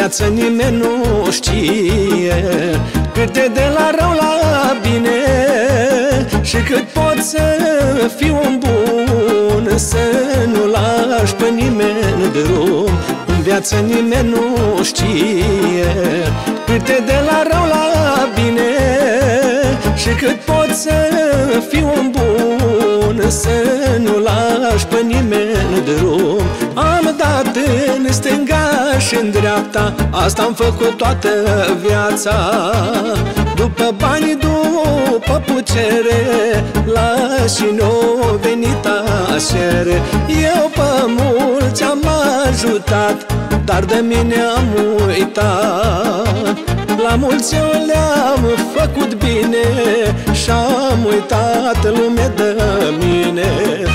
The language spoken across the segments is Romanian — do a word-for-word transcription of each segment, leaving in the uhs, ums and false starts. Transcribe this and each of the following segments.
viață nimeni nu știe cât e de la rău la bine, și cât poți să fii un bun, să nu lași pe nimeni drum. În viață nimeni nu știe cât e de la rău la bine, și cât poți să fii un bun, să nu lași pe nimeni drum. Am dat în stânga și în dreapta, asta-am făcut toată viața. După bani, după pucere, la și nu venit așere. Eu pe mulți am ajutat, dar de mine am uitat. La mulți eu le-am făcut bine și-am uitat lumea de mine.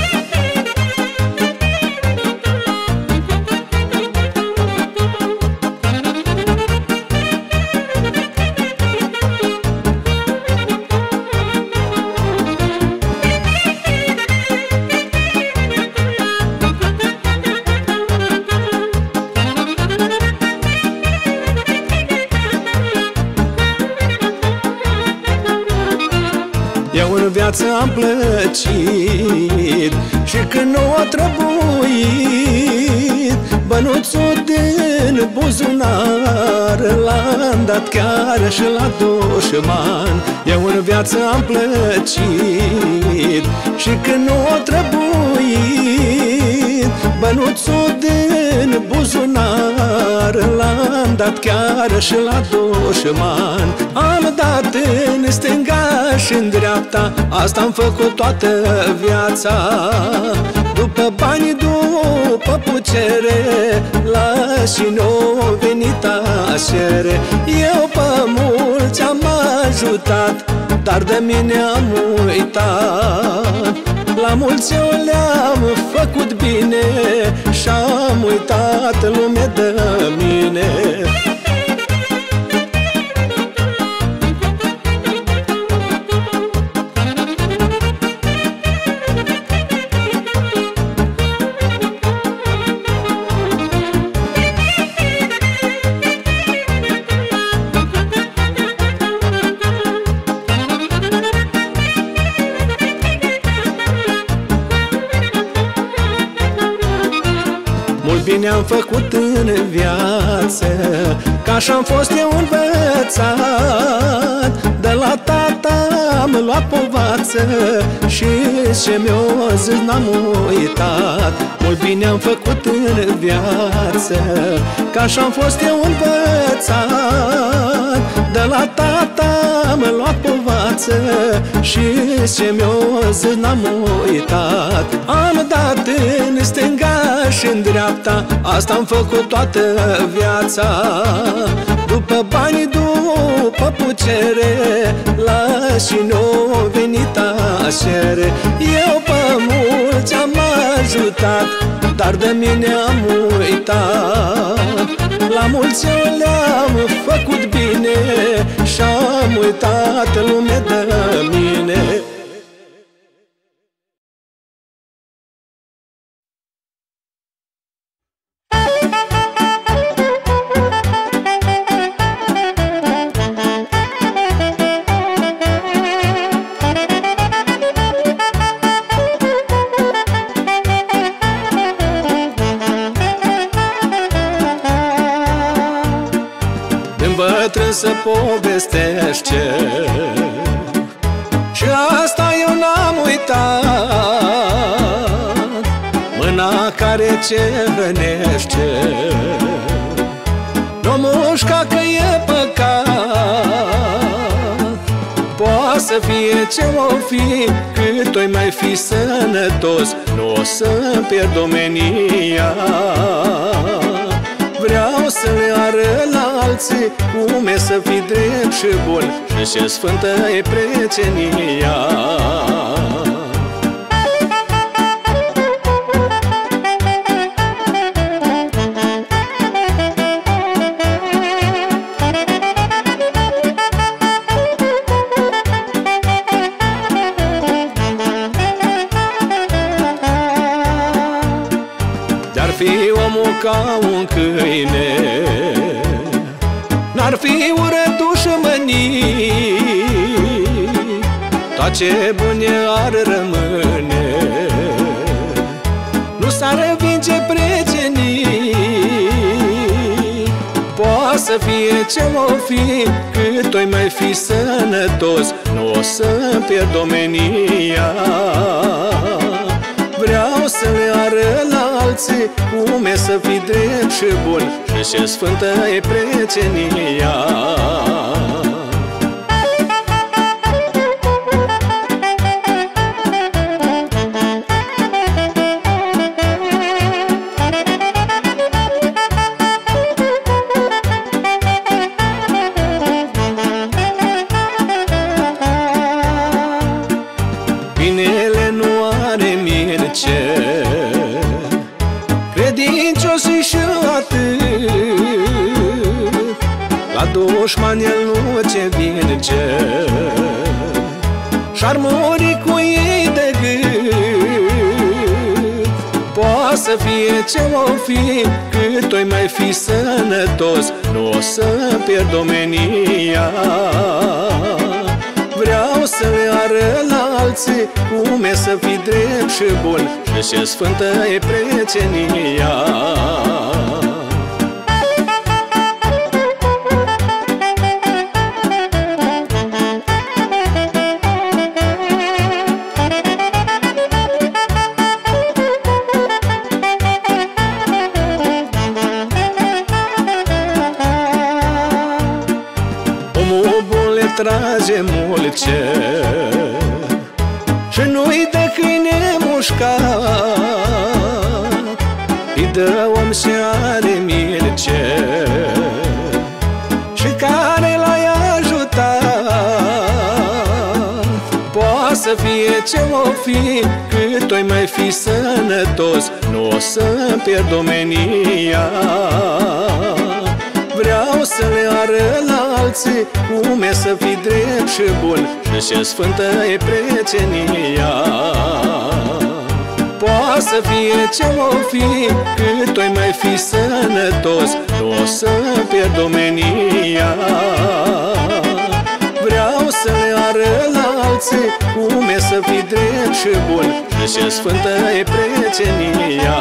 Eu în viață am plăcit și când nu a trebuit, bănuțul din buzunar l-am dat chiar și la dușman. Eu în viață am plăcit și când nu a trebuit, bănuțul din buzunar l-am dat chiar și la dușman. Am dat în stânga și în dreapta, asta-am făcut toată viața. După bani, după pucere, la și nu venit așere. Eu pe mulți am ajutat, dar de mine am uitat. La mulți eu le-am făcut bine și-am uitat lumea de mine. Bine am făcut în viață, că așa-am fost eu învățat. De la tata am luat povață și ce mi-o zis n-am uitat. Mult bine am făcut în viață, că așa-am fost eu învățat. De la tata am luat povață și ce mi-o zis n-am uitat. Am dat în stânga și în dreapta, asta-am făcut toată viața. După bani, după pucere, la și nu venit așere. Eu pe mulți am ajutat, dar de mine am uitat. La mulți eu le-am făcut bine și-am uitat lumea de mine. Bătrân să povestește și asta eu n-am uitat. Mâna care ce hrănește n-o mușca că e păcat. Poate să fie ce-o fi, cât o-i mai fi sănătos, nu o să-mi pierd omenia. Vreau să le arăt la alții cum e să fii drept și bun și ce sfântă e precenia. De-ar fi omul ca un câine tot ce bune ar rămâne, nu s-ar învinge pregenii. Poate să fie ce-o fi, cât o-i mai fi sănătos, nu o să-mi pierd domenia. Vreau să le arăt la alții cum e să fii drept și bun și ce sfântă e precenia. Binele nu are mirce, credincios și atât, la dușman el nu ce virge, și-ar muri cu ei de gât. Poate să fie ce-o fi, cât o-i mai fi sănătos, nu o să pierd domenia. Vreau să le arăt la alții cum e să fii drept și bun și ce sfântă e precenia. Omul bun le trage mulce și nu-i dă câine mușcat, îi dă om și are mirce și care l-ai ajutat. Poate să fie ce-o fi, cât o-i mai fi sănătos, nu o să-mi pierd domenia. Vreau să le arăt la alții cum e să fii drept și bun și ce sfântă e precenia. Poate să fie ce-o fi, cât o-i mai fi sănătos, nu o să pierd domenia. Vreau să le arăt la alții cum e să fii drept și bun și ce sfântă e precenia.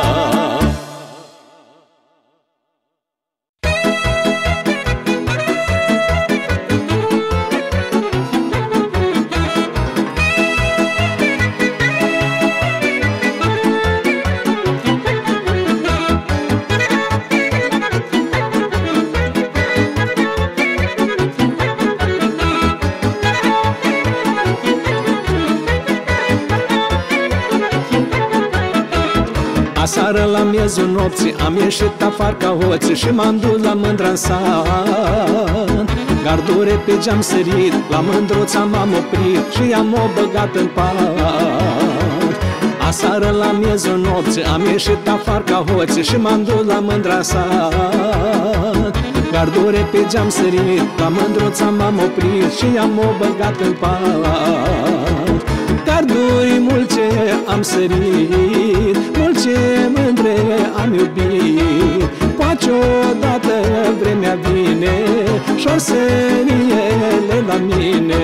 Aseară la miezul nopții am ieșit afară ca hoții și m-am dus la Mândra-n sat. Gardure pe geam sărit, la Mândruța m-am oprit și i-am o băgat în pat. Aseară la miezul nopții am ieșit afară ca hoții și m-am dus la Mândra-n sat. Gardure pe geam sărit, la Mândruța m-am oprit și i-am o băgat în pat. Garduri mulce am sărit, mulce mândre am iubit. Poate odată vremea vine și-or sări ele la mine.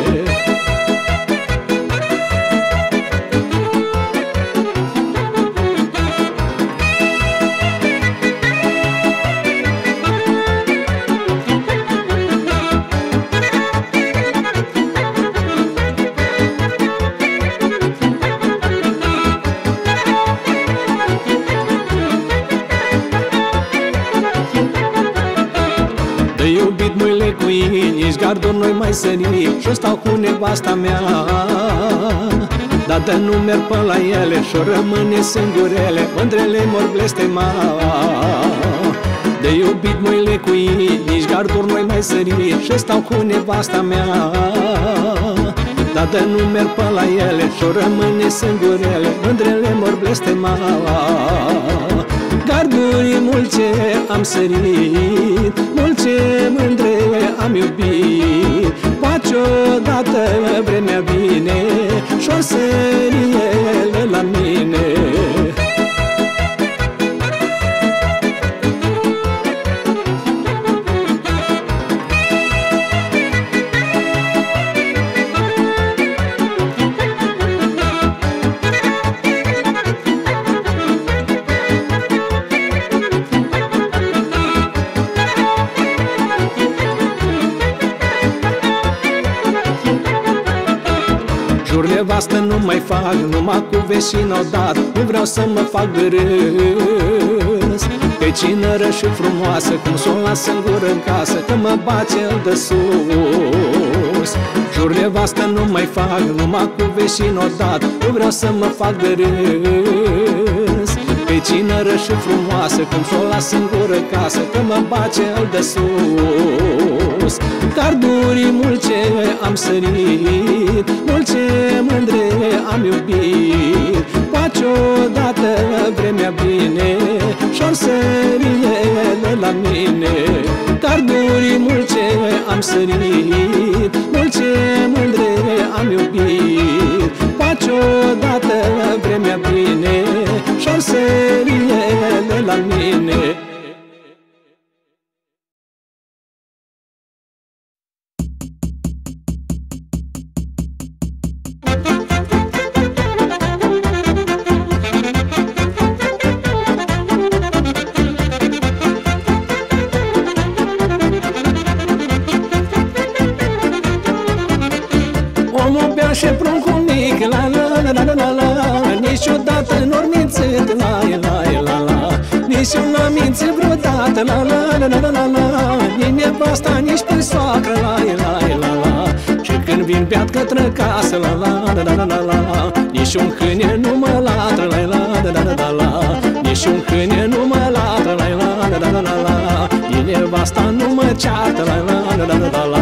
Nici garduri noi mai sări și-o stau cu nevasta mea. Dar de nu merg până la ele și-o rămâne singurele, mândrele mor blestema. De iubit mâinile cu ei, nici garduri noi mai sări și-o stau cu nevasta mea. Dar de nu merg până la ele și-o rămâne singurele, mândrele mor blestema. Garduri mulce am sărit, mulce mândre am iubit. Poate odată vremea vine și-or sări ele la mine. jur nevastă nu mai fac, numai cu vești n-au dat. Nu vreau să mă fac de râs, că-i cinără și frumoasă, cum s-o lasă în gură în casă, că mă bate el de sus. Jur nevastă nu mai fac, numai cu vești n-au dat. Nu vreau să mă fac de râs, că-i cinără și frumoasă, cum s-o lasă în gură casă, că mă bate el de sus. Cardurii mult ce am sărit, mult ce mândre am iubit, poate odată vremea bine și-or sări ele la mine. Cardurii mult ce am sărit, mult ce mândre am iubit, poate odată vremea bine și-or sări ele la mine. Și pruncul mic, la la la la la la, niciodată n-or mințit, la la la la, nici eu n-am mințit vreodată, la la la la la la, nici nevasta, nici pe soacră, la la la la. Și când vin beat către casă, la la la la la la, nici un câine nu mă latră, la la la la la la, nici un câine nu mă latră, la la la la la la, nici nevasta nu mă ceartă, la la la la la la.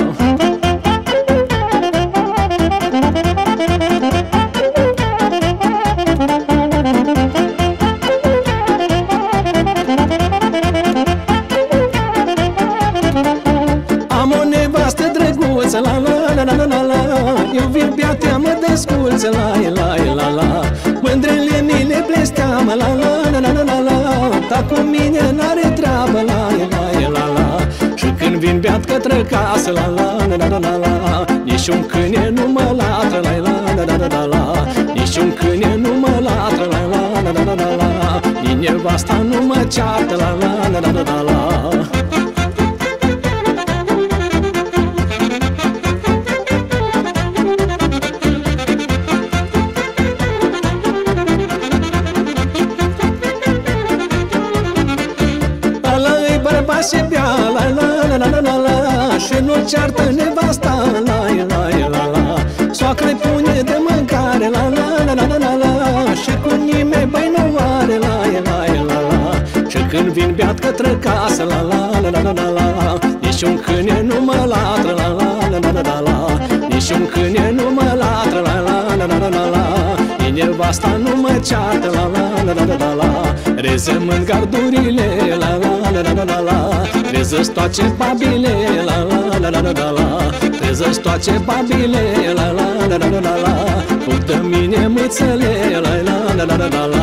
La la la la la la, eu vin beatea, mă desculță, la la la la, mândrele mi le blesteamă, la la la la la la, dar cu mine n-are treabă, la la la la. Și când vin beat către casă, la la la la la la, nici un câine nu mă latră, la la la la la la, nici un câine nu mă latră, la la la la la la, nici nevasta nu mă ceartă, la la la la la la. Și bea, la la la la la la, și nu ceartă nevasta, la la la la. Soacră-i pune de mâncare, la la la la la la, și cu nimeni băi nu are, la la la la. Și când vin beat către casă, la la la la la la, nici un câine nu mă latră, la la la la la la, nici un câine nu mă latră, la la la la la la, nici nevasta nu mă ceartă, la la la la la la. Rezăm în gardurile, la la la la la la, treză-ți toate babile, la la la la la la, treză-ți toate babile, la la la la la la, fug de mine mâțele, la la la la la la.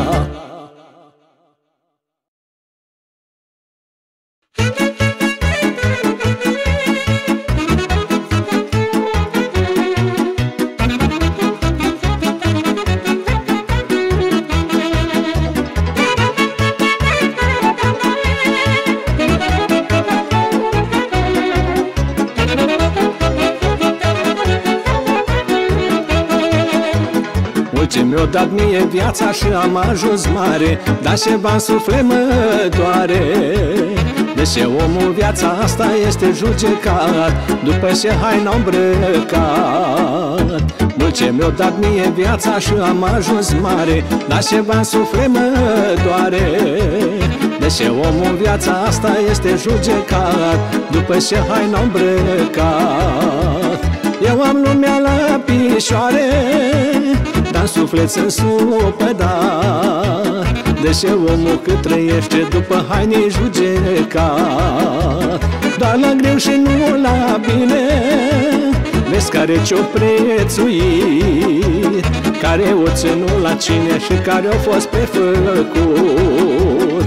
Ce mi-o dat mie viața și am ajuns mare, dar ce bani suflet mă doare. De ce omul viața asta este judecat, după ce haina-o îmbrăcat. Mult ce mi-o dat mie viața și am ajuns mare, dar ce bani suflet mă doare. De ce omul viața asta este judecat, după ce haina-o îmbrăcat. Eu am lumea la pișoare, dar suflet sunt supădat. De ce omul cât trăiește după haine judecat? Doar la greu și nu la bine, vezi care ce-o prețuit, care o ținut la cine și care o fost prefăcut.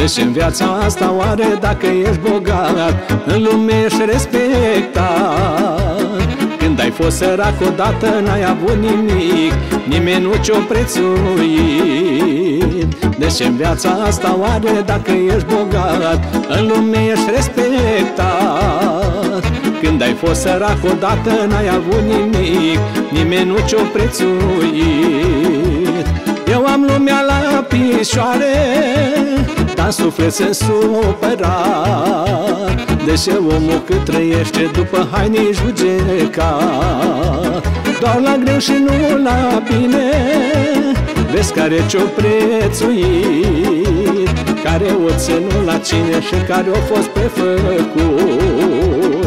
Deci în viața asta oare dacă ești bogat, în lume ești respectat. Când ai fost sărac odată n-ai avut nimic, nimeni nu ți-o prețuit. Deci în viața asta oare dacă ești bogat, în lume ești respectat. Când ai fost sărac odată n-ai avut nimic, nimeni nu ți-o prețuit. Eu am lumea la pișoare, dar suflet sunt supărat. Deși omul cât trăiește după haine judecat. Doar la greu și nu la bine, vezi care ce-o prețuit, care o ținut la cine și care o fost prefăcut.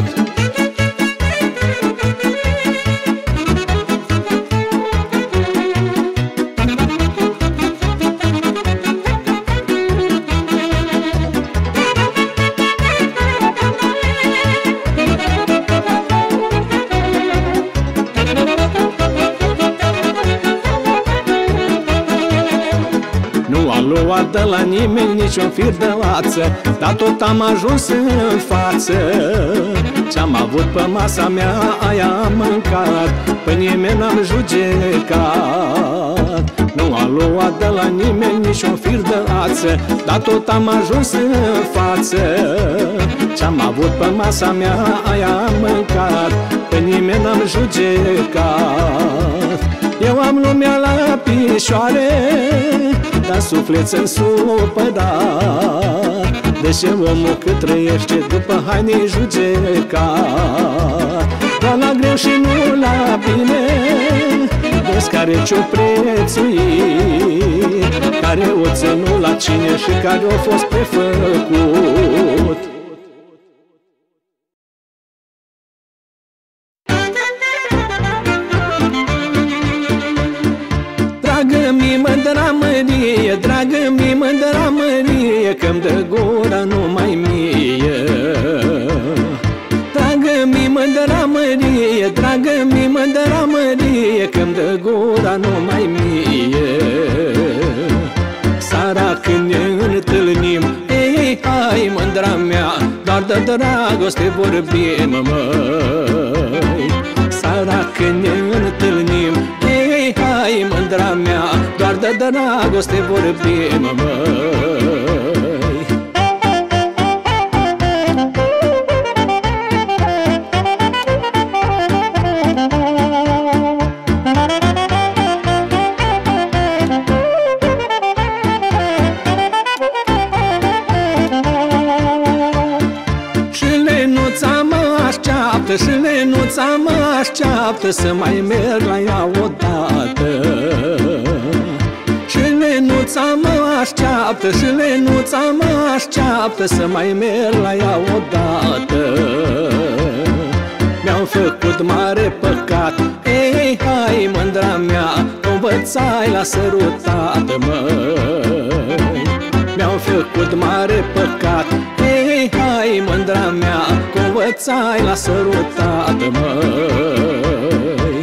Nu am luat de la nimeni niciun fir de lață, dar tot am ajuns în față. Ce-am avut pe masa mea, aia am mâncat, pe nimeni n-am judecat. Nu am luat de la nimeni niciun fir de lață, dar tot am ajuns în față. Ce-am avut pe masa mea, aia am mâncat, pe nimeni n-am judecat. Eu am lumea la pișoare, dar suflet sunt supărat. Deși omul cât trăiește după haine judecat. Doar la greu și nu la bine, vezi care ce-o prețuit, care o ținut la cine și care o fost prefăcut. Dragă-mi mândra mărie, dragă-mi mândra mărie, că-mi dă gura numai mie. Dragă-mi mândra mărie, dragă-mi mândra mărie, că-mi dă gura numai mie. Seara când ne întâlnim, ei, hai mândra mea, doar de dragoste vorbim, măi. Seara când ne întâlnim, ei, hai mândra mea, doar de dragoste vorbim, măi. Și Lenuța mă așteaptă să mai merg la ea odată. Și Lenuța mă așteaptă, și Lenuța mă așteaptă să mai merg la ea odată. Mi-au făcut mare păcat, ei, hai mândra mea, învățai la sărutat, măi. Mi-au făcut mare păcat, ei, hai mândra mea, învățai la sărutat, măi.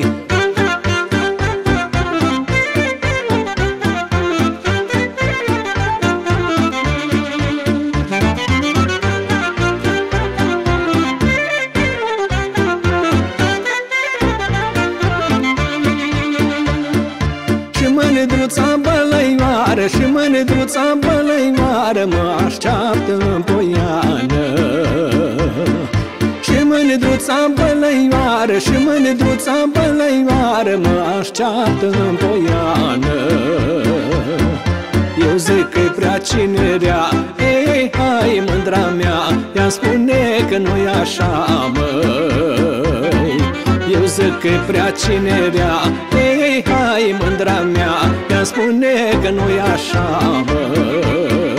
Și mândruța bălăioară, și mândruța bălăioară mă așteaptă în Poiană. Și mândruța bălăioară, și mândruța bălăioară mă așteaptă în Poiană. Eu zic că-i prea cinerea, ei, hai mândra mea, ea spune că nu-i așa, măi. Eu zic că-i prea cinerea, ei, hai mândra mea, ea spune că nu-i așa, măi.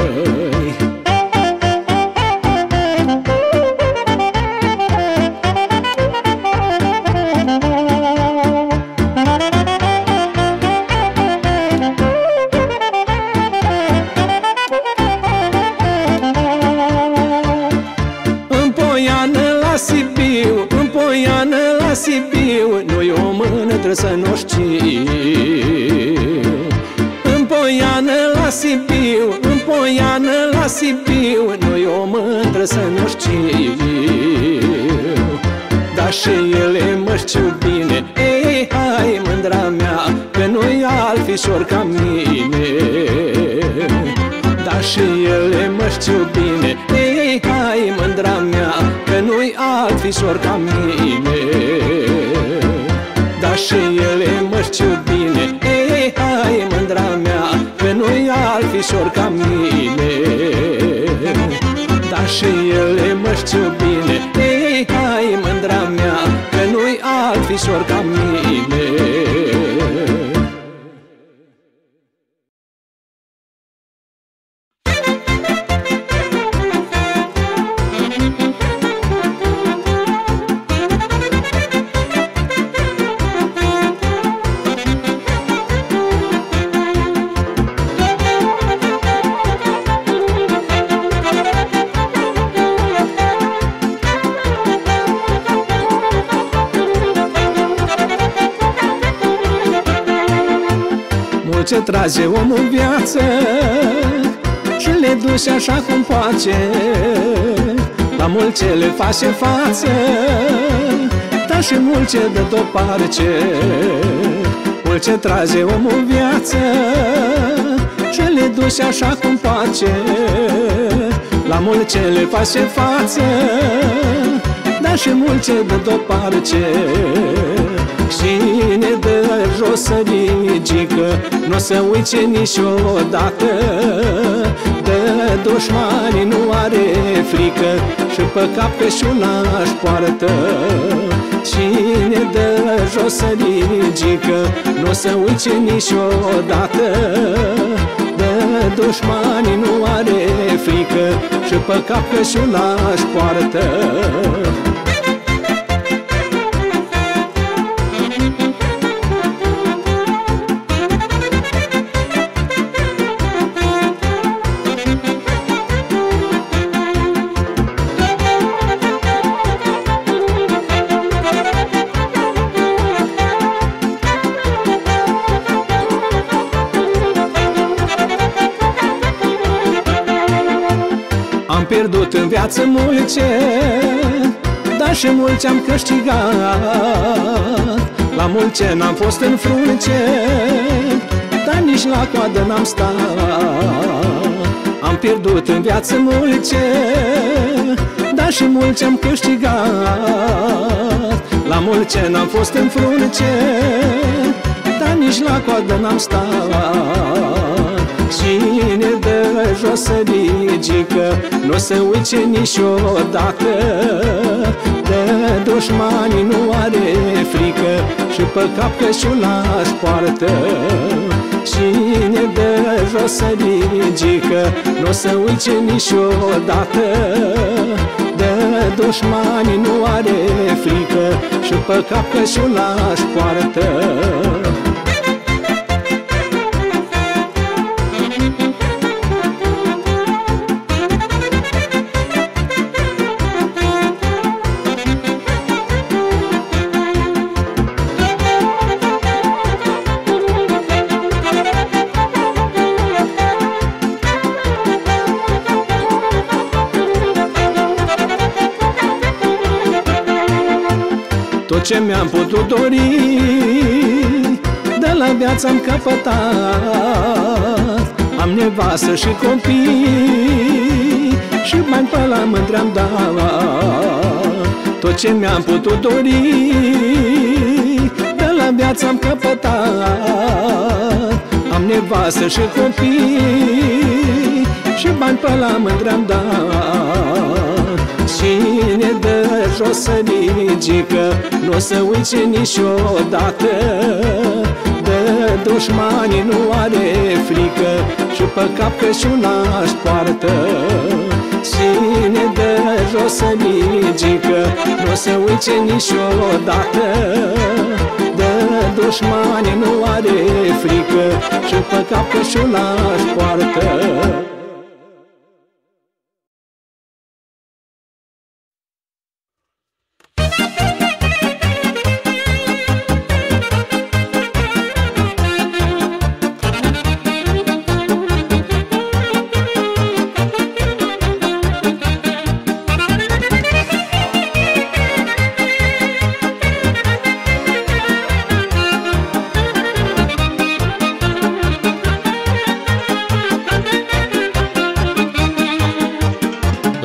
În Poiană la Sibiu, nu-i o mână trebuie să nu știu. În Poiană la la Sibiu, în Poiană la Sibiu, nu-i o mândră să nu știu, dar și ele mă știu bine. Ei, hai mândra mea, că nu-i alt fișor ca mine, dar și ele mă știu bine. Ei, hai mândra mea, că nu-i alt fișor ca mine, dar și ele mă știu bine. Ei, hai mândra mea, că nu-i alt fișor ca mine, dar și ele mă știu bine. Ei, hai mândra mea, că nu-i alt fișor ca mine. Ce trage omul în viață și le duce așa cum poate, la mult ce le face față, dar și mult ce dă deoparte. Mult ce trage omul în viață și le duce așa cum poate, la mult ce le face față, dar și mult ce dă deoparte. Cine dă jos să ridică, n-o să uice niciodată, de dușmanii nu are frică și pe cap că și un aș poartă. Cine dă jos să ridică, n-o să uice niciodată, de dușmanii nu are frică și pe cap că și un aș poartă. Am pierdut în viață mult ce, dar și mult ce-am câștigat, la mult ce n-am fost în frunce, dar nici la coadă n-am stat. Am pierdut în viață mult ce, dar și mult ce-am câștigat, la mult ce n-am fost în frunce, dar nici la coadă n-am stat. Cine dă jos să ridică, n-o să uice niciodată, de dușmanii nu are frică și pe cap că și un aș poartă. Cine dă jos să ridică, n-o să uice niciodată, de dușmanii nu are frică și pe cap că și un aș poartă. Tot ce mi-am putut dori, de la viață am căpătat. Am nevastă și copii și bani pe la mândre am dat. Tot ce mi-am putut dori, de la viață am căpătat. Am nevastă și copii și bani pe la mândre am dat. Cine dă jos să ridică, n-o să uice niciodată, de dușmanii nu are frică și pe cap că și un aș poartă. Cine dă jos să ridică, n-o să uice niciodată, de dușmanii nu are frică și pe cap că și un aș poartă.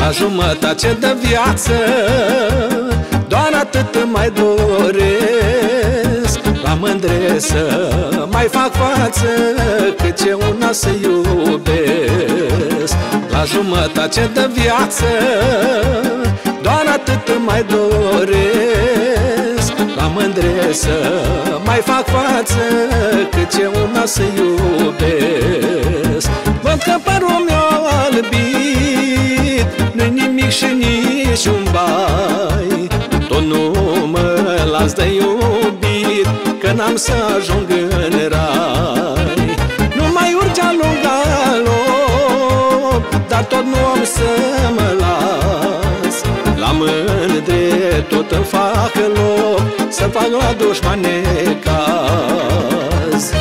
La jumătate de viață doar atât mai doresc, la mândre să mai fac față, cât e una să iubesc. La jumătate de viață doar atât mai doresc, la mândre să mai fac față, cât e una să iubesc. Văd că părul mi-a albit, nu-i nimic și nici un bai, tot nu mă las de iubit, că n-am să ajung în rai. Nu mai urgea lung galop, dar tot nu am să mă las, la mândre tot îmi fac loc, să fac la dușman necaz.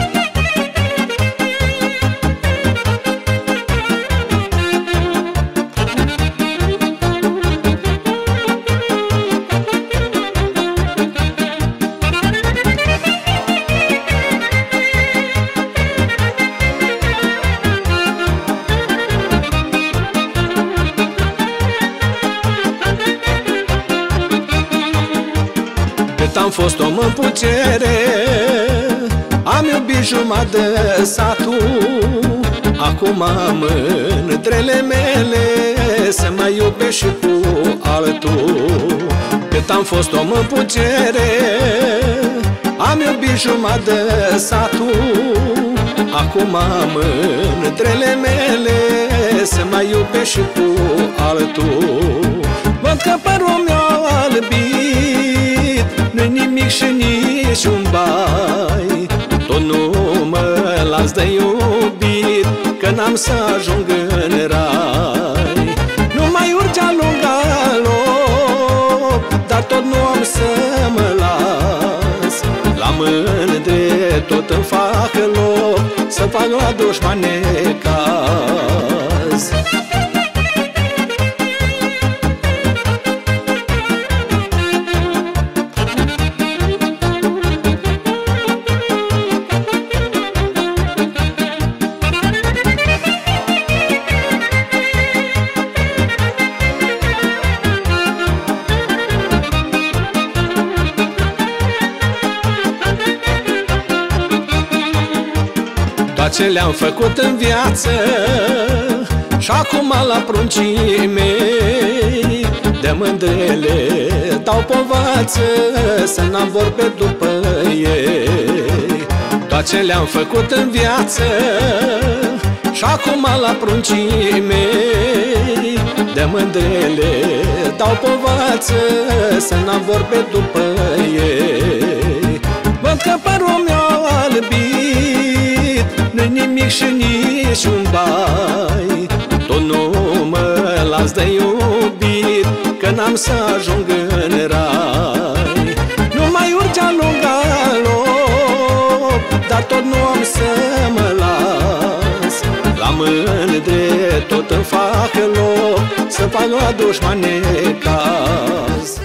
Am fost om în pucere, am iubit jumătate de satul, acum mândrele mele se mai iubesc și cu altul. Cât am fost om în pucere, am iubit jumătate de satul, acum mândrele mele se mai iubesc și cu altul. Văd că părul mi-a albit, nu-i nimic și nici un bai, tot nu mă las de iubit, că n-am să ajung în rai. Nu mai urgea lung galop, dar tot nu am să mă las, la mândre tot îmi fac loc, să fac la dușman necaz. Ce le-am făcut în viață și acum la pruncii mei, de mândrele dau povață, să n-am vorbe după ei. Tot ce le-am făcut în viață și acum la pruncii mei, de mândrele dau povață, să n-am vorbe după ei. Văd că părul mi-a albit, nu-i nimic și nici un bai, tot nu mă las de iubit, că n-am să ajung în rai. Nu mai urgea lung galop, dar tot nu am să mă las, la mândre tot îmi fac loc, să fac la dușman necaz.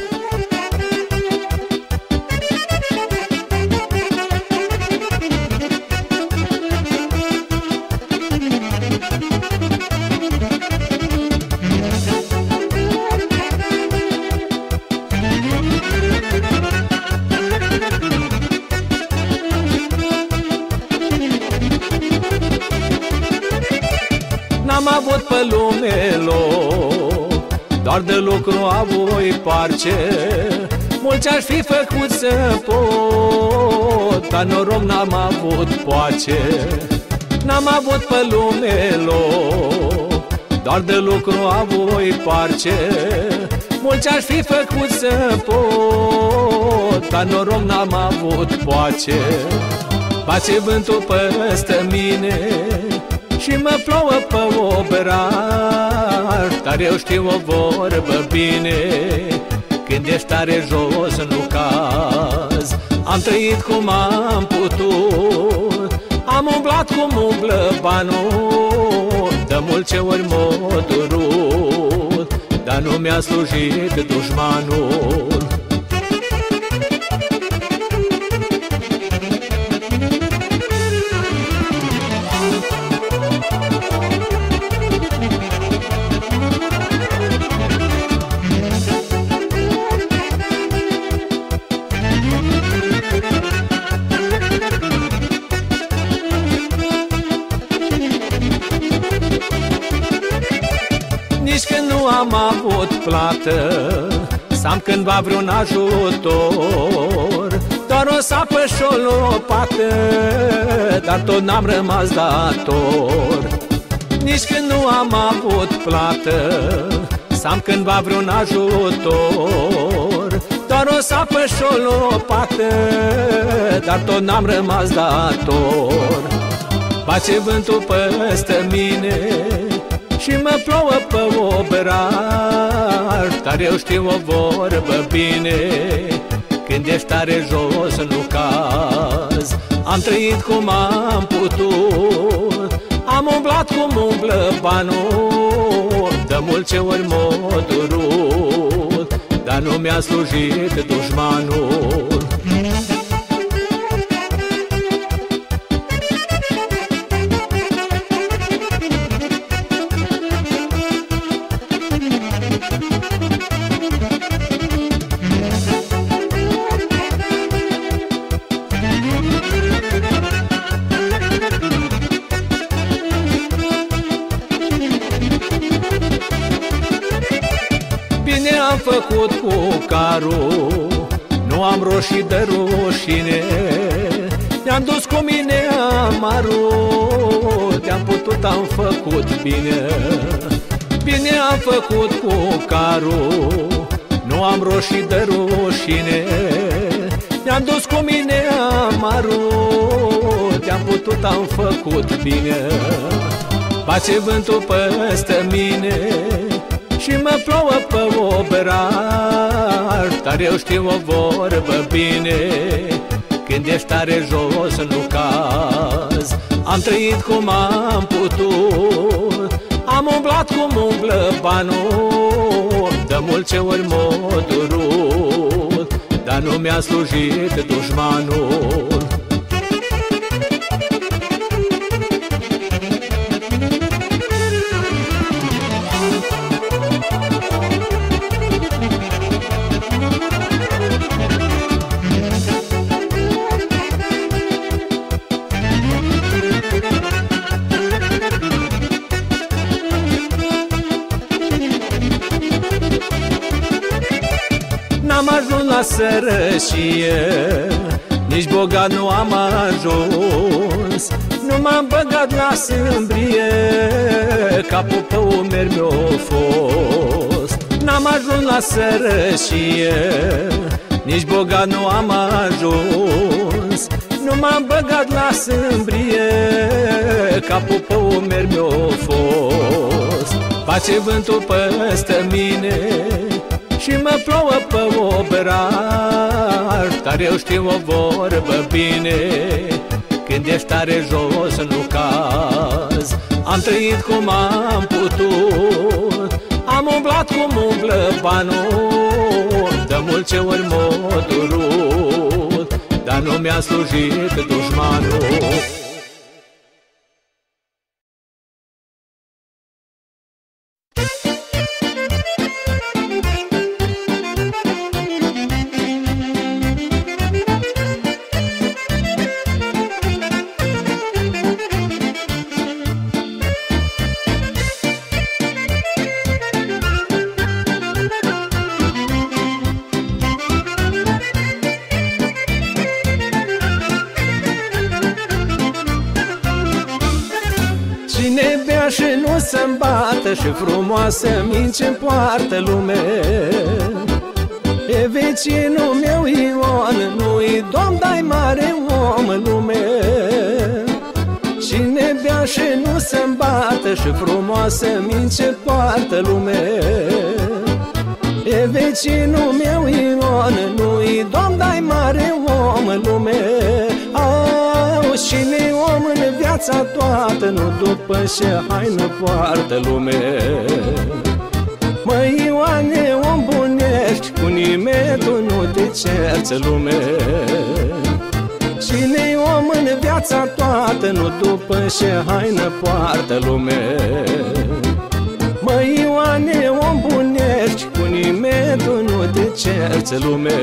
N-am avut pe lume loc, doar de lucru a voi parce. Mulți aș fi făcut să pot, dar noroc n-am avut poace. N-am avut pe lume loc, doar de lucru a voi parce. Mulți aș fi făcut să pot, dar noroc n-am avut poace. Bate vântul peste mine și mă plouă pe obraj, dar eu știu o vorbă bine, când ești tare jos nu caz. Am trăit cum am putut, am umblat cum umblă banul, de multe ori m-a durut, dar nu mi-a slujit dușmanul. nu am avut plată să am cândva vreun ajutor, doar o sapă și o lopată, dar tot n-am rămas dator. Nici când nu am avut plată să am cândva vreun ajutor, doar o sapă și o lopată, dar tot n-am rămas dator. Face vântul peste mine și mă plouă pe obraj, dar eu știu o vorbă bine: când ești tare jos nu caz. Am trăit cum am putut, am umblat cum umblă banul, de multe ori m-a durut, dar nu mi-a slujit dușmanul. Bine am făcut cu carul, nu am roșii de rușine, mi-am dus cu mine amarul, te-am putut, am făcut bine. Bine am făcut cu carul, nu am roșii de rușine, mi-am dus cu mine amarul, te-am putut, am făcut bine. Face vântul peste mine și mă plouă pe obraj, dar eu știu o vorbă bine: când ești tare jos nu caz. Am trăit cum am putut, am umblat cum umblă banul, de multe ori m-a durut, dar nu mi-a slujit dușmanul. N-am ajuns la sărăcie, nici bogat nu am ajuns, nu m-am băgat la sâmbrie, capul pe umeri mi-a fost. N-am ajuns la sărăcie, nici bogat nu am ajuns, nu m-am băgat la sâmbrie, capul pe umeri mi-a fost. Face vântul peste mine și mă plouă pe obraj, dar eu știu o vorbă bine: când ești tare jos nu caz. Am trăit cum am putut, am umblat cum umblă banul, de multe ori m-a durut, dar nu mi-a slujit dușmanul. Cine bea și nu se-mi bată și frumoasă mince poartă lume, e vecinul meu Ion, nu-i domn, dai mare om în lume. Cine bea și nu se-mi bată și frumoasă mince poartă lume, e vecinul meu Ion, nu-i domn, dai mare om în lume. Cine om în viața toată, nu după ce haină poartă lume. Măi Ioane, om bunești, cu nimeni tu nu te cerți lume. Cine om în viața toată, nu după ce haină poartă lume. Măi Ioane, om bunești, cu nimeni tu nu te cerți lume.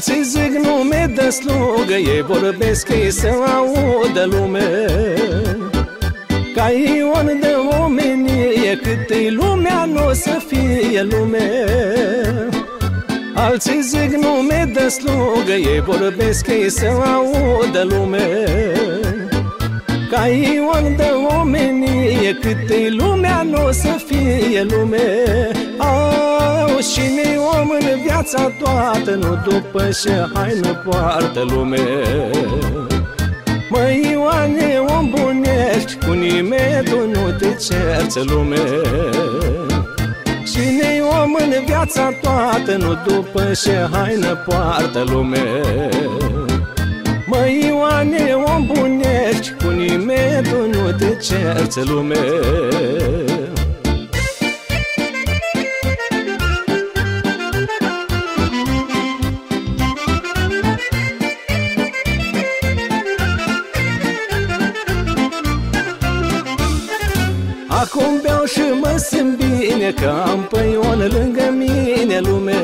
alții zic nume de slugă, ei vorbesc ei să audă lume. Ca ion de omenie, cât-i lumea n-o să fie lume. Alții zic nume de slugă, ei vorbesc ei să audă lume. Ca ion de omenie, cât-i lumea n-o să fie lume. Au, și-ne om în viața toată, nu după ce haină poartă lume. Măi Ioane, om bunești, cu nimeni tu nu te cerți lume. Cine-i om în viața toată, nu după ce haină poartă lume. Măi Ioane, om bunești, cu nimeni tu nu te cerți lume. Acum beau și mă simt bine, că am pe Ion lângă mine lume.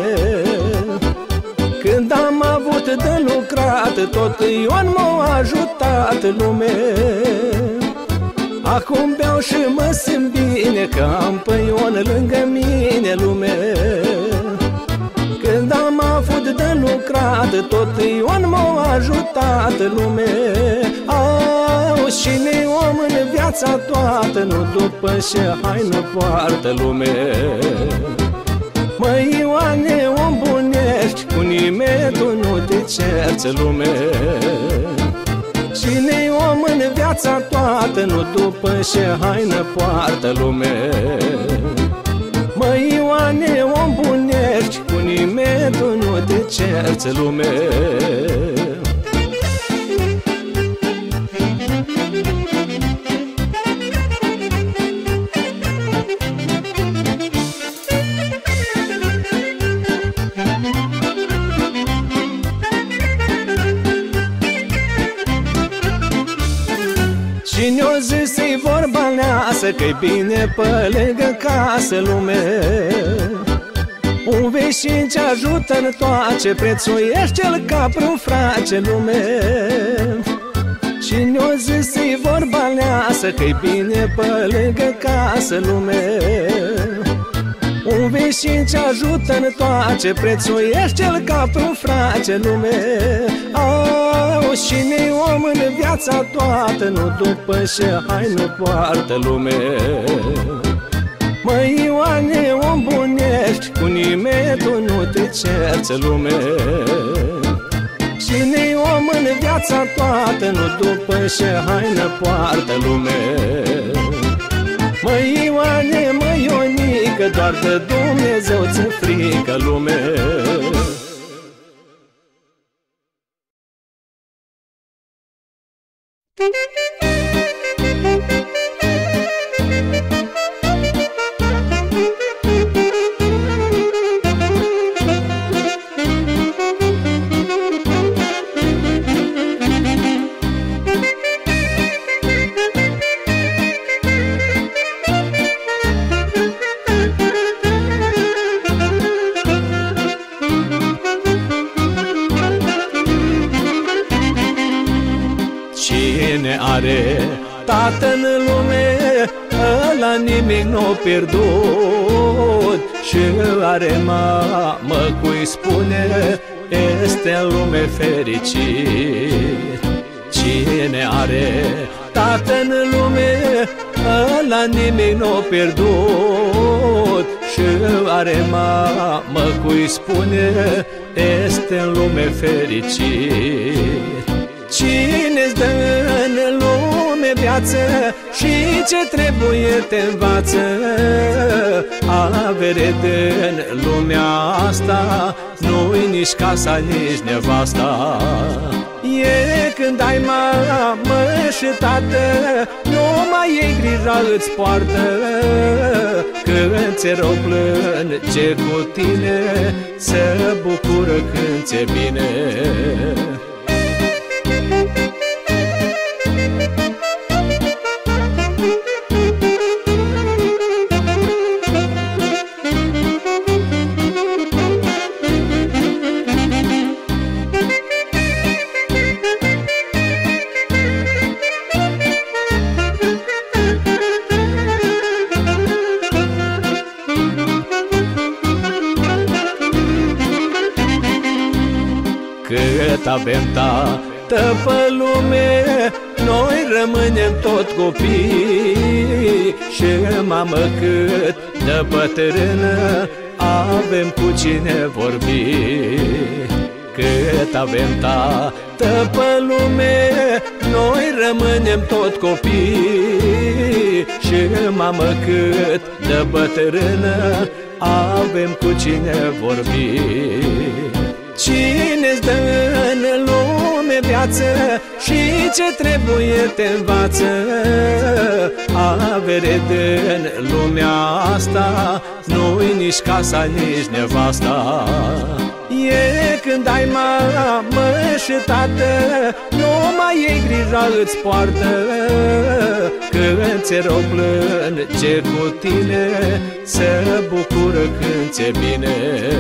Când am avut de lucrat, tot Ion m-a ajutat lume. Acum beau și mă simt bine, că am pe Ion lângă mine lume. Când am avut de lucrat, tot Ion m-a ajutat lume. Au, și-ne om în viața toată, nu după ce haină poartă lume. Măi Ioane, om bunești, cu nimeni tu nu te cerți lume. Cine-i om în viața toată, nu după ce haină poartă lume. Măi Ioane, om bunești, cu nimeni tu nu te cerți lume. Cine-o zis-i vorba leasă, că-i bine pe lângă casă lume. Un veșin ce ajută în toace, prețuiește-l ca prun frace lume. Cine-o zis-i vorba leasă, că-i bine pe lângă casă lume. Un veșin ce ajută în toace, prețuiește-l ca prun frace lume. Au, și-ne om în viața toată, nu după ce haină poartă lume. Măi Ioane, om bunești, cu nimeni tu nu te cerți lume. Cine-i om în viața toată, nu după ce haină poartă lume. Măi Ioane, măi Ionică, doar de Dumnezeu ți-e frică lume. Cine are tată în lume, ăla nimic n-o pierdut. Și are mamă cui spune, este în lume fericit. Cine are tată în lume, ăla nimic n-o pierdut. Și are mamă cui spune, este în lume fericit. Cine-ți dă în lume viață și ce trebuie te învață, avere din lumea asta, nu-i nici casa, nici nevasta. E când ai mamă și tată, nu mai ei grija îți poartă. Când ți-e rău plânge cu tine, se bucură când ți-e bine. avem tată pe lume, noi rămânem tot copii. Și mamă cât de bătrână, avem cu cine vorbi. Cât avem tată pe lume, noi rămânem tot copii. Și mamă cât de bătrână, avem cu cine vorbi. Cine-ți dă în lume viață și ce trebuie te învață, avere din lumea asta, nu-i nici casa, nici nevasta. E când ai mamă și tată, numai ei grija îți poartă. Când ți-e rău plânge cu tine, se bucură când ți-e bine.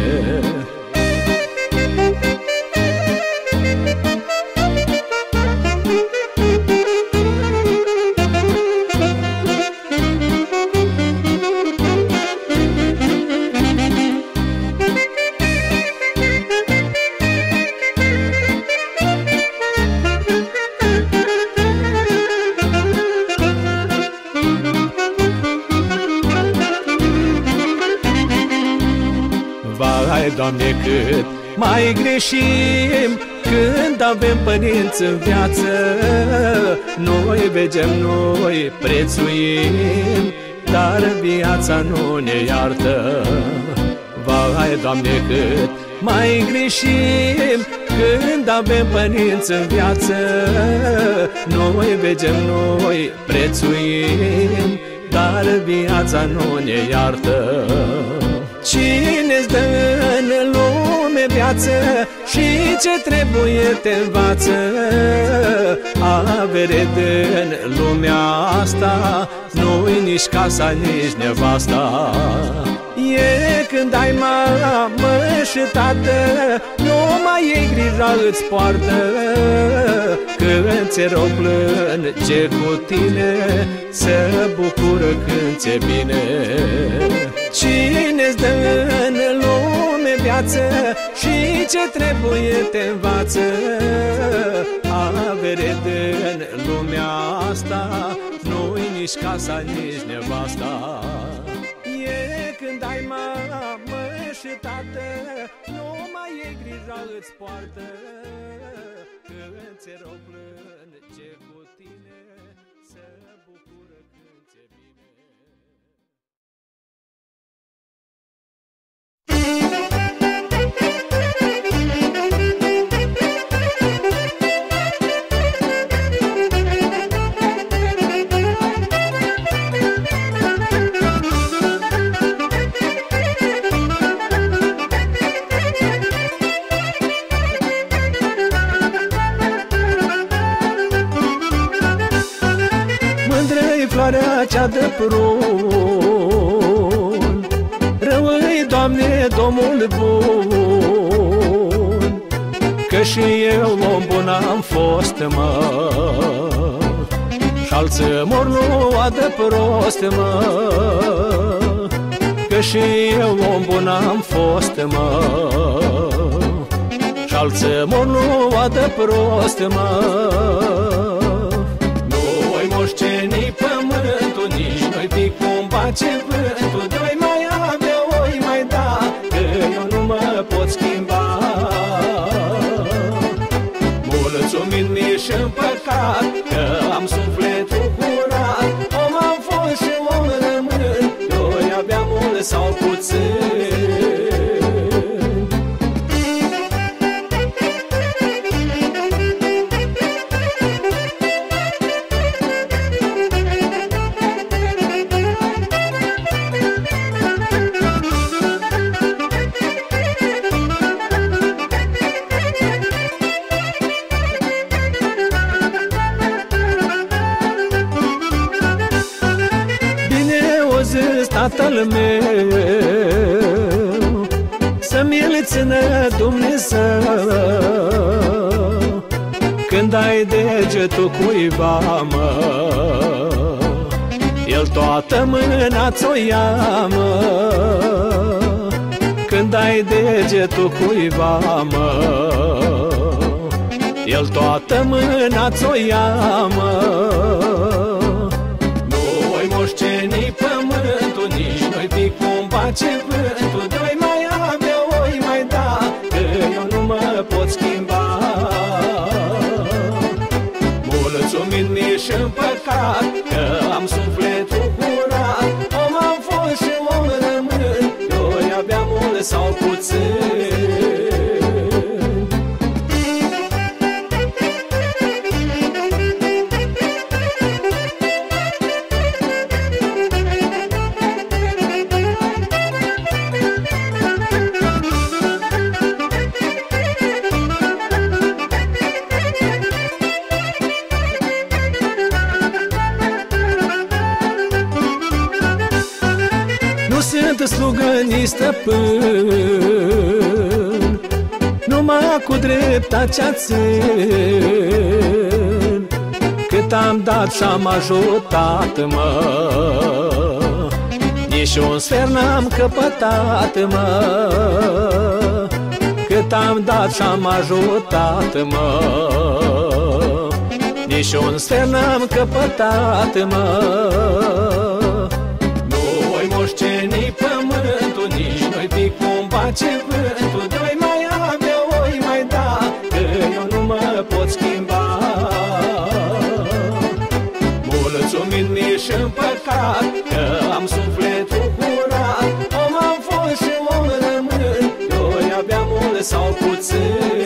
Vai, Doamne, cât mai greșim când avem părinți în viață. Noi vegem, noi prețuim, dar viața nu ne iartă. Vai, Doamne, cât mai greșim când avem părinți în viață. Noi vegem, noi prețuim, dar viața nu ne iartă. Cine-ți dă în lume viață și ce trebuie te învață, avere din lumea asta, nu-i nici casa, nici nevasta. E când ai mamă și tată, numai ei grija îți poartă. Când ți-e rău plânge cu tine, se bucură când ți-e bine. Cine-ți dă în lume viață și ce trebuie te învață, avere din lumea asta, nu-i nici casa, nici nevasta. E când ai mamă și tată, numai ei grija îți poartă. Când ți-e rău plânge cu tine, se bucură când ți-e bine. Mândră-i floarea cea de prun, rău-i, Doamne, Domnul bun, că și eu om bun am fost, mă, și-alți mor lua de prost, mă, că și eu om bun am fost, mă, și-alți mor lua de prost, mă. Nu-i moșteni pământul, nici noi fi cum face vântul, doi mai avea, oi mai da, că eu nu mă pot schimba. Mulțumit mi-e și-n păcat, că am sufletul curat, om am fost și om rămân, doi abia mult sau puțin. Tatăl meu, să mi-l țină Dumnezeu, când ai degetul cuiva, mă, el toată mâna ți-o ia, mă, când ai degetul cuiva, mă, el toată mâna ți-o ia, mă. Nu-i moșteni pământul, nici nu-i pic cum face vântul. Doi mai avea, oi mai da, că eu nu mă pot schimba. Mulțumit mi-și în păcat, că am sufletul curat. Om am fost și om rămân, doi abia mult sau puțin. Sunt slugă ni stăpân, numai cu dreptatea țin. Cât am dat și-am ajutat, mă, nici un sfert n-am căpătat, mă. Cât am dat și-am ajutat, mă, nici un sfert n-am căpătat, mă. Moșteni pământul, nici nu-i pic cum face vântul. Doi mai avea, oi mai da, că eu nu mă pot schimba. Mulțumit mi-și în păcat, că am sufletul curat. Om am fost și om rămân, doi abia mult sau puțin.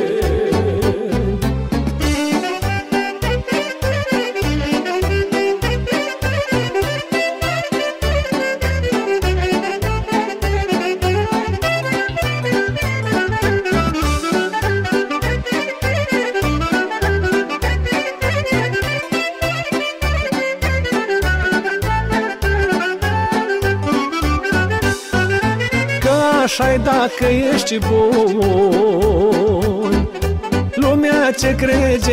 Așa-i dacă ești bun, lumea ce crede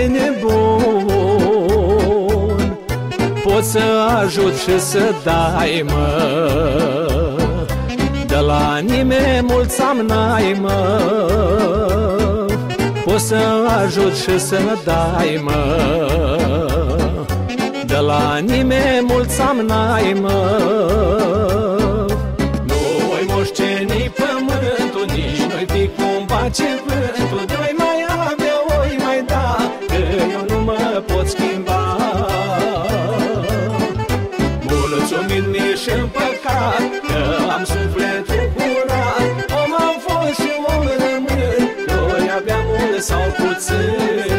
nebun. Poți să ajut și să dai, mă, de la nimeni mulți am n-ai, mă. Poți să ajut și să dai, mă, de la nimeni mulți am n-ai, mă. Moșteni pământul, nici nu-i pic cum face vântul. Doi mai avea, oi mai da, că eu nu mă pot schimba. Mulțumit mi-și în păcat, că am sufletul curat. Om am fost și om rămân, doi abia mult sau puțin.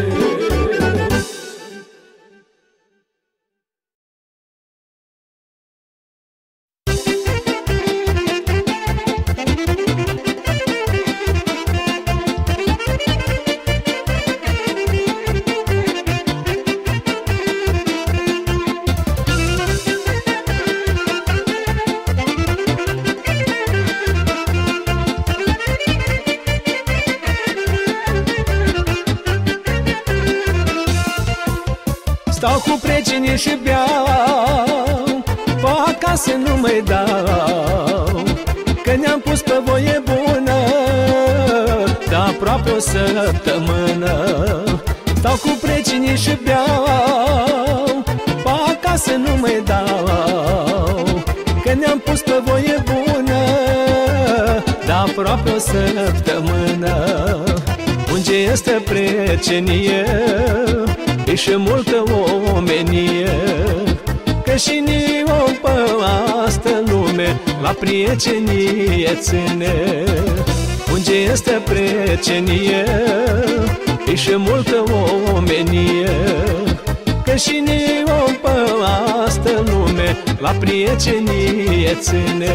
Stau cu prietenii și beau, pe acasă nu mai dau, că ne-am pus pe voie bună, de aproape o săptămână. Stau cu prietenii și beau, pe acasă nu mai dau, că ne-am pus pe voie bună, de aproape o săptămână. Unde este prietenie, e și multă omenie, că și om pe astă lume la prietenie ține. Unde este prietenie, e și multă omenie, că și om pe astă lume la prietenie ține.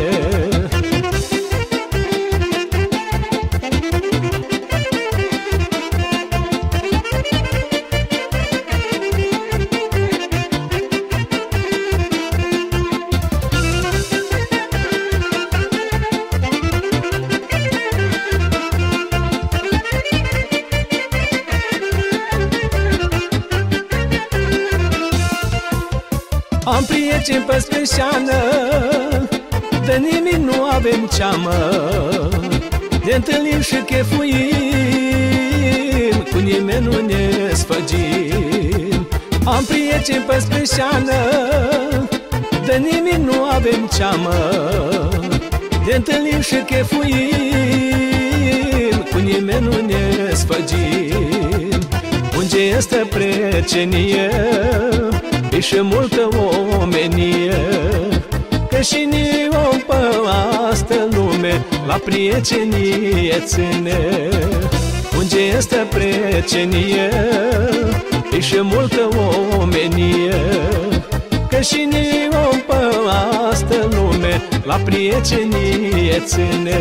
Am prieteni pe sprânșeană, de nimic nu avem ceamă. Ne întâlnim și chefuim, cu nimeni nu ne sfăgim. Am prieteni pe sprânșeană, de nimic nu avem ceamă, de întâlnim și chefuim, cu nimeni nu ne sfăgim. Unde este precenie, e și multă omenie, că și ni om pe astă lume la prietenie ține. Unde este precenie, e și multă omenie, că și ni om pe astă lume la prietenie ține.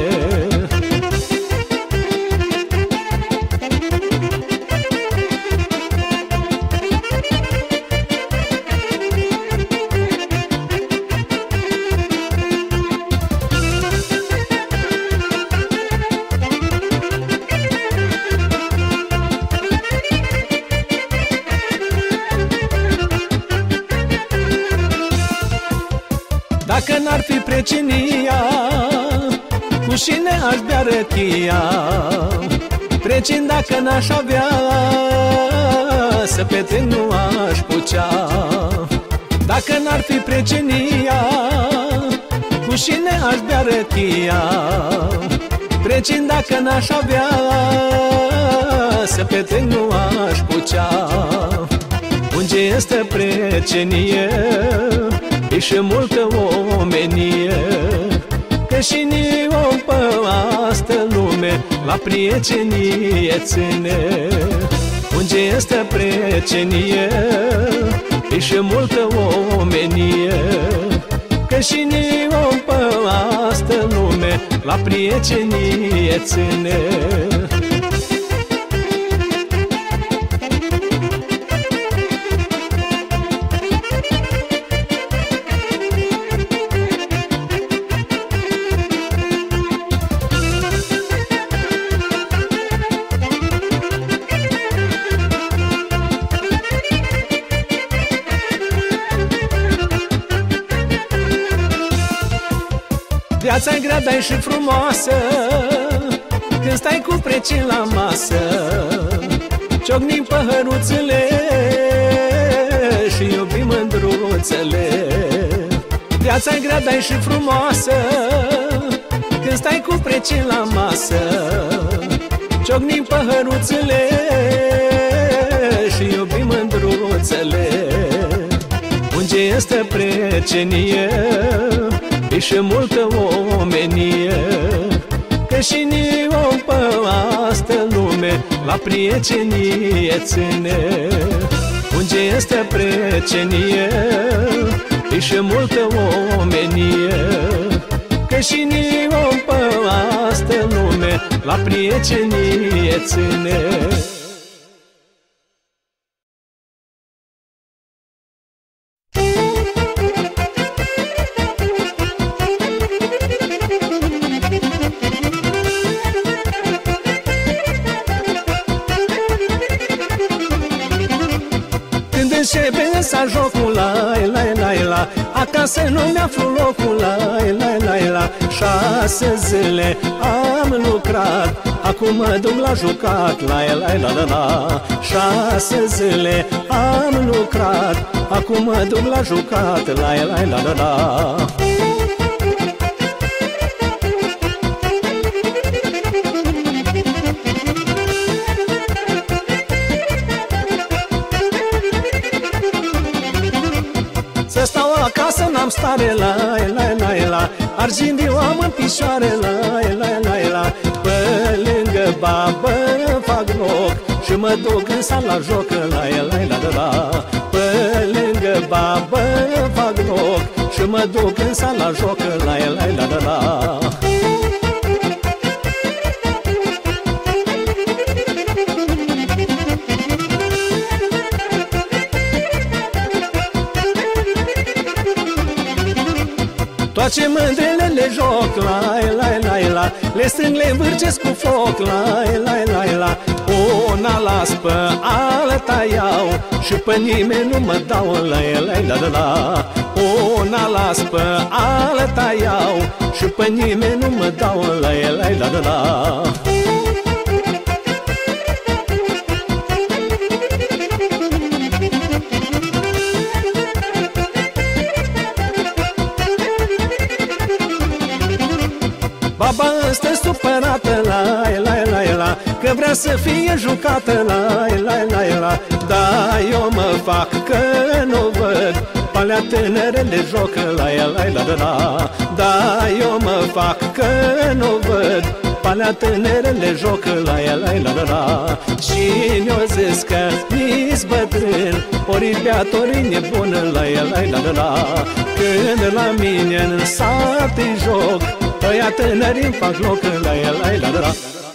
Dacă n-ar fi precenia, cu cine aș bea răchia? Precin dacă n-aș avea, să petrec nu aș putea. Dacă n-ar fi precenia, cu cine aș bea răchia? Precin dacă n-aș avea, să petrec nu aș putea. Unde este precenie, e și multă omenie, că și ni om pe astă lume la prietenie ține. Unde este precenie, e și multă omenie, că și ni om pe astă lume la prietenie ține. Viața-i grea, dar și frumoasă când stai cu precin la masă. Ciocnim păhăruțele și iubim mândruțele. Viața-i grea, dar și frumoasă când stai cu precin la masă. Ciocnim păhăruțele și iubim mândruțele. Unde este precenie, e și multă omenie, că și ni om pe astă lume la prietenie ține. Unde este precenie, e și multă omenie, că și ni om pe astă lume la prietenie ține. Începe jocul, la la la la, acasă nu mi-aflu locul, la la la la. Șase zile am lucrat, acum mă duc la jucat, la la la la la. Șase zile am lucrat, acum mă duc la jucat, la la la la la. Să stau acasă n-am stare, la la la la. Argindiu am în picioare, la la la la. Pe lângă babă fac loc și mă duc în sala la joc, la la la la. Pe lângă babă fac loc și mă duc în sala la joc, la la la la. Toate mândrele le joc, la la la la. Le strâng, le învârcesc cu foc, la la la la. Una las pe alta iau și pe nimeni nu mă dau, la la la la. Una las pe alta iau și pe nimeni nu mă dau, la la la la la. supărată, la la la la, că vrea să fie jucată, la la la la. Da, eu mă fac că nu văd, palea tânărele jocă, la la la la. Da, eu mă fac că nu văd, palea tânărele jocă, la la la la. Cine-o zis că mi-s bătrân, ori beat, ori nebună, la la la la. Când la mine în sat-i joc, ăia tânări-mi fac loc, la la la la.